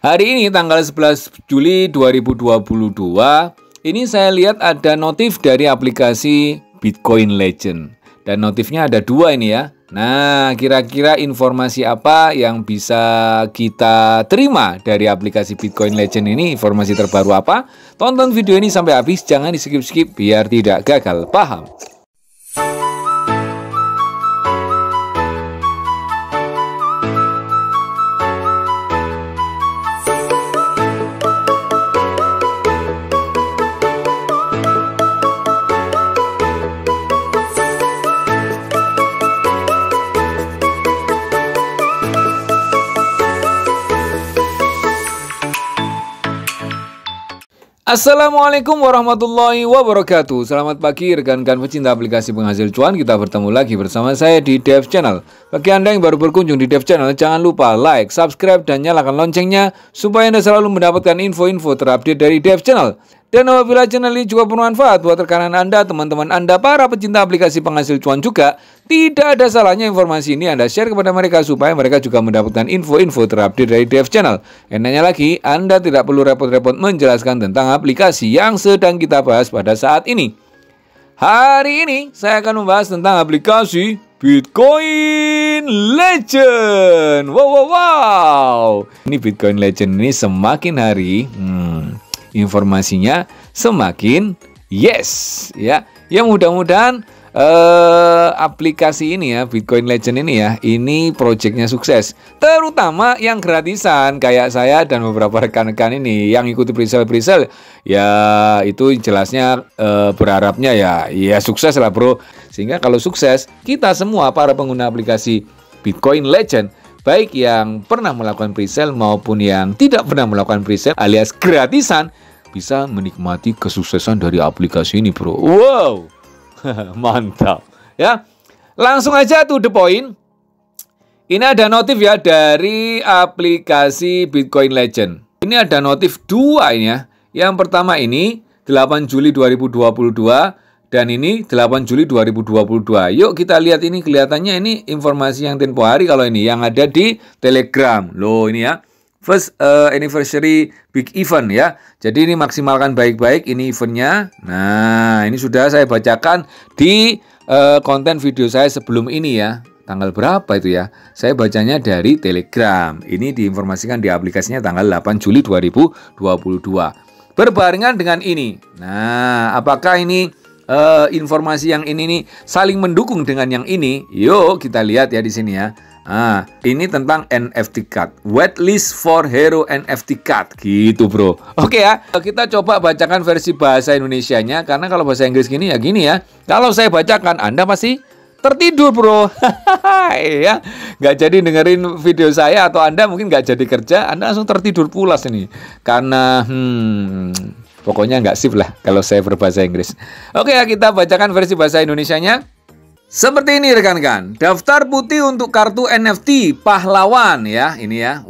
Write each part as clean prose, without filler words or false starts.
Hari ini tanggal 11 Juli 2022, ini saya lihat ada notif dari aplikasi Bitcoin Legend. Dan notifnya ada dua ini ya. Nah, kira-kira informasi apa yang bisa kita terima dari aplikasi Bitcoin Legend ini? Informasi terbaru apa? Tonton video ini sampai habis, jangan di skip-skip biar tidak gagal paham. Assalamualaikum warahmatullahi wabarakatuh. Selamat pagi rekan-rekan pecinta aplikasi penghasil cuan. Kita bertemu lagi bersama saya di Dev Channel. Bagi Anda yang baru berkunjung di Dev Channel, jangan lupa like, subscribe, dan nyalakan loncengnya supaya Anda selalu mendapatkan info-info terupdate dari Dev Channel. Dan apabila channel ini juga bermanfaat buat rekan Anda, teman-teman Anda, para pecinta aplikasi penghasil cuan juga, tidak ada salahnya informasi ini Anda share kepada mereka supaya mereka juga mendapatkan info-info terupdate dari Dev Channel. Enaknya lagi, Anda tidak perlu repot-repot menjelaskan tentang aplikasi yang sedang kita bahas pada saat ini. Hari ini saya akan membahas tentang aplikasi Bitcoin Legend. Wow. Ini Bitcoin Legend ini semakin hari informasinya semakin yes ya. Ya mudah-mudahan aplikasi ini ya, Bitcoin Legend ini ya, ini proyeknya sukses. Terutama yang gratisan kayak saya dan beberapa rekan-rekan ini yang ikuti presale ya, itu jelasnya berharapnya ya sukses lah bro. Sehingga kalau sukses, kita semua para pengguna aplikasi Bitcoin Legend, baik yang pernah melakukan presale maupun yang tidak pernah melakukan presale alias gratisan, bisa menikmati kesuksesan dari aplikasi ini bro. Wow, mantap ya. Langsung aja to the point. Ini ada notif ya dari aplikasi Bitcoin Legend. Ini ada notif dua ini ya. Yang pertama ini 8 Juli 2022 dan ini 8 Juli 2022. Yuk kita lihat ini, kelihatannya ini informasi yang tempo hari kalau ini yang ada di Telegram. Loh ini ya. First anniversary big event ya. Jadi ini maksimalkan baik-baik ini eventnya. Nah ini sudah saya bacakan di konten video saya sebelum ini ya. Tanggal berapa itu ya? Saya bacanya dari Telegram. Ini diinformasikan di aplikasinya tanggal 8 Juli 2022. Berbarengan dengan ini. Nah apakah ini informasi yang ini nih saling mendukung dengan yang ini? Yuk kita lihat ya di sini ya. Ini tentang NFT card, waitlist for hero NFT card, gitu bro. Oke ya, kita coba bacakan versi bahasa Indonesianya, karena kalau bahasa Inggris gini ya. Kalau saya bacakan, Anda pasti tertidur bro. Ya, nggak jadi dengerin video saya, atau Anda mungkin nggak jadi kerja, Anda langsung tertidur pulas ini, karena pokoknya nggak sip lah kalau saya berbahasa Inggris. Oke ya, kita bacakan versi bahasa Indonesianya. Seperti ini rekan-rekan, daftar putih untuk kartu NFT pahlawan ya, ini ya,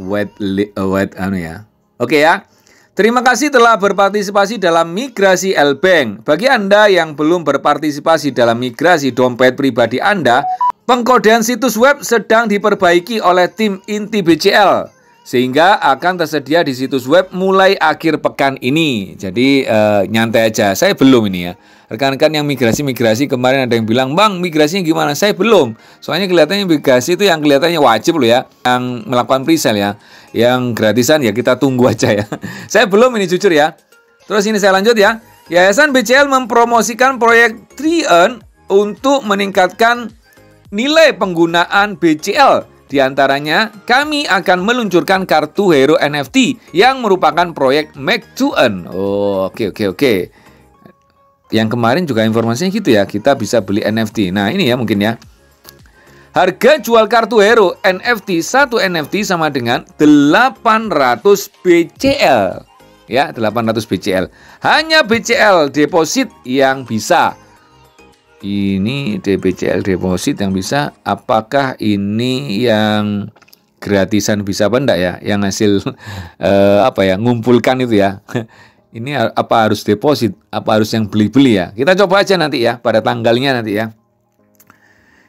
Oke ya. Terima kasih telah berpartisipasi dalam migrasi L-Bank. Bagi Anda yang belum berpartisipasi dalam migrasi dompet pribadi Anda, pengkodean situs web sedang diperbaiki oleh tim inti BCL, sehingga akan tersedia di situs web mulai akhir pekan ini. Jadi nyantai aja, saya belum ini ya. Rekan-rekan yang migrasi kemarin ada yang bilang, Bang migrasinya gimana? Saya belum. Soalnya kelihatannya migrasi itu yang kelihatannya wajib loh ya, yang melakukan presale ya. Yang gratisan ya kita tunggu aja ya. Saya belum ini jujur ya. Terus ini saya lanjut ya. Yayasan BCL mempromosikan proyek 3Earn untuk meningkatkan nilai penggunaan BCL. Di antaranya, kami akan meluncurkan kartu hero NFT yang merupakan proyek Make to Earn. Oh, oke. Yang kemarin juga informasinya gitu ya, kita bisa beli NFT. Nah ini ya mungkin ya. Harga jual kartu hero NFT, satu NFT sama dengan 800 BCL. Ya, 800 BCL. Hanya BCL deposit yang bisa. Ini BCL deposit yang bisa. Apakah ini yang gratisan bisa apa enggak ya? Yang hasil ngumpulkan itu ya. Ini apa harus deposit? Apa harus yang beli-beli ya? Kita coba aja nanti ya, pada tanggalnya nanti ya.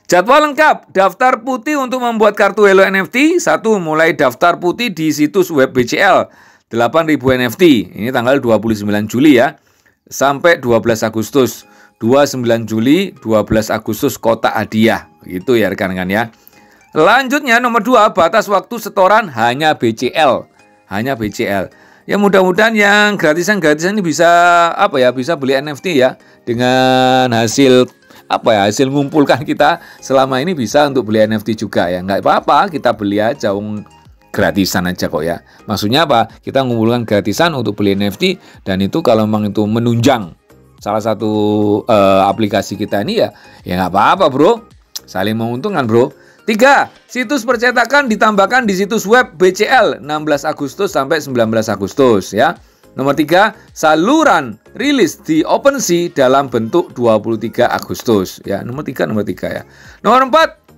Jadwal lengkap, daftar putih untuk membuat kartu Hello NFT. 1. Mulai daftar putih di situs web BCL 8.000 NFT. Ini tanggal 29 Juli ya. Sampai 12 Agustus. 29 Juli, 12 Agustus kotak hadiah. Gitu ya rekan-rekan ya. Lanjutnya nomor 2, batas waktu setoran hanya BCL. Hanya BCL. Ya mudah-mudahan yang gratisan-gratisan ini bisa bisa beli NFT ya dengan hasil hasil ngumpulkan kita selama ini bisa untuk beli NFT juga ya. Nggak apa-apa, kita beli aja gratisan aja kok ya. Maksudnya apa? Kita ngumpulkan gratisan untuk beli NFT dan itu kalau memang itu menunjang salah satu aplikasi kita ini ya nggak apa-apa bro. Saling menguntungkan bro. 3. Situs percetakan ditambahkan di situs web BCL 16 Agustus sampai 19 Agustus ya. Nomor 3, saluran rilis di OpenSea dalam bentuk 23 Agustus ya. Nomor 3 ya. Nomor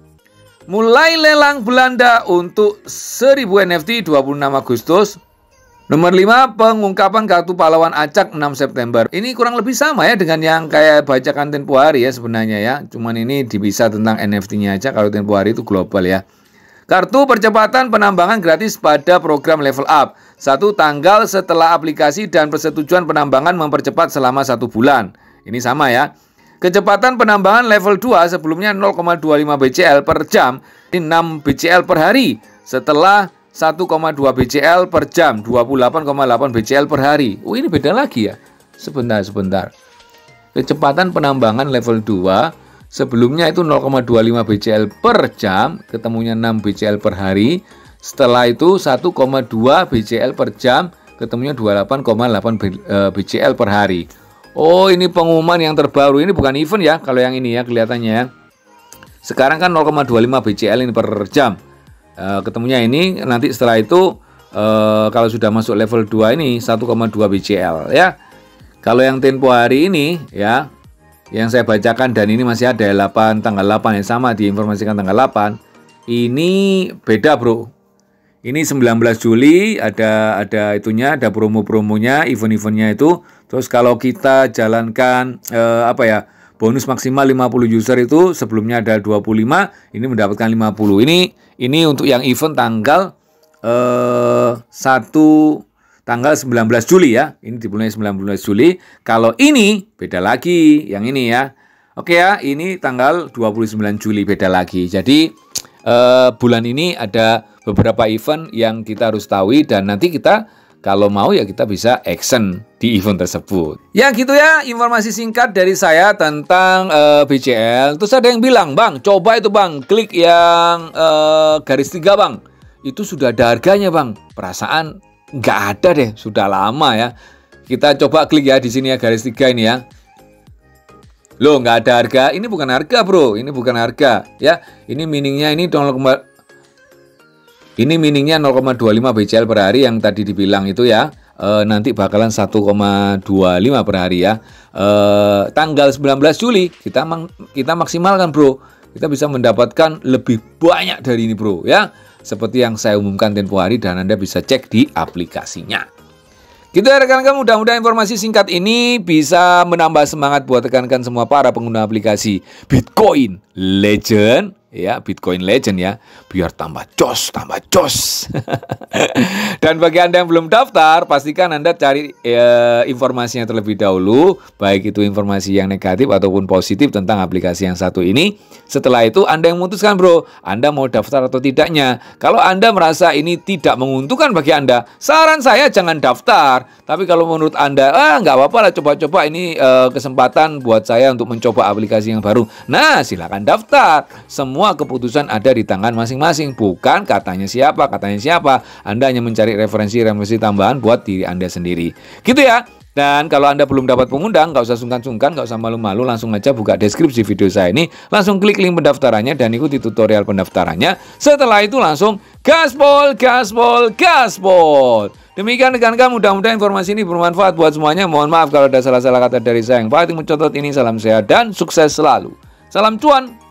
4, mulai lelang Belanda untuk 1000 NFT 26 Agustus. Nomor 5, pengungkapan kartu pahlawan acak 6 September. Ini kurang lebih sama ya dengan yang kayak bacakan Tempo Hari ya sebenarnya ya. Cuman ini dipisah tentang NFT-nya aja, kalau Tempo Hari itu global ya. Kartu percepatan penambangan gratis pada program Level Up. 1. Tanggal setelah aplikasi dan persetujuan penambangan mempercepat selama 1 bulan. Ini sama ya. Kecepatan penambangan level 2 sebelumnya 0,25 BCL per jam, ini 6 BCL per hari. Setelah 1,2 BCL per jam, 28,8 BCL per hari. Oh, ini beda lagi ya. Sebentar. Kecepatan penambangan level 2 sebelumnya itu 0,25 BCL per jam, ketemunya 6 BCL per hari. Setelah itu 1,2 BCL per jam, ketemunya 28,8 BCL per hari. Oh, ini pengumuman yang terbaru. Ini bukan event ya, kalau yang ini ya kelihatannya ya. Sekarang kan 0,25 BCL ini per jam. Ketemunya ini nanti setelah itu kalau sudah masuk level 2 ini 1,2 BCL ya. Kalau yang Tempo Hari ini ya, yang saya bacakan dan ini masih ada tanggal 8 yang sama diinformasikan tanggal 8. Ini beda bro. Ini 19 Juli ada itunya, ada promo-promonya, event-eventnya itu. Terus kalau kita jalankan bonus maksimal 50 user itu sebelumnya ada 25, ini mendapatkan 50. Ini untuk yang event tanggal 19 Juli ya. Ini di bulan 19 Juli. Kalau ini beda lagi yang ini ya. Oke ya, ini tanggal 29 Juli beda lagi. Jadi bulan ini ada beberapa event yang kita harus tahu dan nanti kita kalau mau ya kita bisa action di event tersebut. Ya gitu ya, informasi singkat dari saya tentang BCL. Terus ada yang bilang, "Bang, coba itu Bang, klik yang garis 3 Bang. Itu sudah ada harganya Bang." Perasaan nggak ada deh, sudah lama ya. Kita coba klik ya di sini ya garis 3 ini ya. Loh, nggak ada harga. Ini bukan harga bro, ini bukan harga ya. Ini miningnya ini 0,25 BCL per hari yang tadi dibilang itu ya. Nanti bakalan 1,25 per hari ya. Tanggal 19 Juli kita maksimalkan bro. Kita bisa mendapatkan lebih banyak dari ini bro ya. Seperti yang saya umumkan Tempo Hari dan Anda bisa cek di aplikasinya. Gitu ya rekan-rekan, mudah-mudahan informasi singkat ini bisa menambah semangat buat rekan-rekan semua para pengguna aplikasi Bitcoin Legend ya, Bitcoin Legend ya, biar tambah jos. Dan bagi Anda yang belum daftar, pastikan Anda cari informasinya terlebih dahulu, baik itu informasi yang negatif ataupun positif tentang aplikasi yang satu ini. Setelah itu Anda yang memutuskan bro, Anda mau daftar atau tidaknya. Kalau Anda merasa ini tidak menguntungkan bagi Anda, saran saya jangan daftar. Tapi kalau menurut Anda, nggak apa-apa lah, coba-coba ini kesempatan buat saya untuk mencoba aplikasi yang baru. Nah, silakan daftar. Semua keputusan ada di tangan masing-masing, bukan katanya siapa. Anda hanya mencari referensi tambahan buat diri Anda sendiri. Gitu ya. Dan kalau Anda belum dapat pengundang, nggak usah sungkan-sungkan, nggak usah malu-malu, langsung aja buka deskripsi video saya ini, langsung klik link pendaftarannya dan ikuti tutorial pendaftarannya. Setelah itu langsung gaspol. Demikian rekan-rekan, mudah-mudahan informasi ini bermanfaat buat semuanya. Mohon maaf kalau ada salah-salah kata dari saya. Yang paling mencontoh ini, salam sehat dan sukses selalu. Salam cuan.